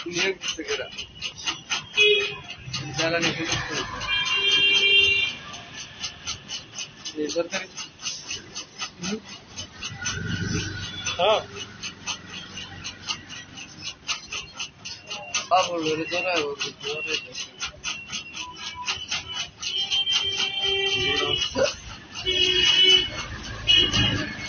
Niye gitti kira? Jalan itu. Lebar tadi. हाँ आप बोल रहे तो रहा है वो तो रहा है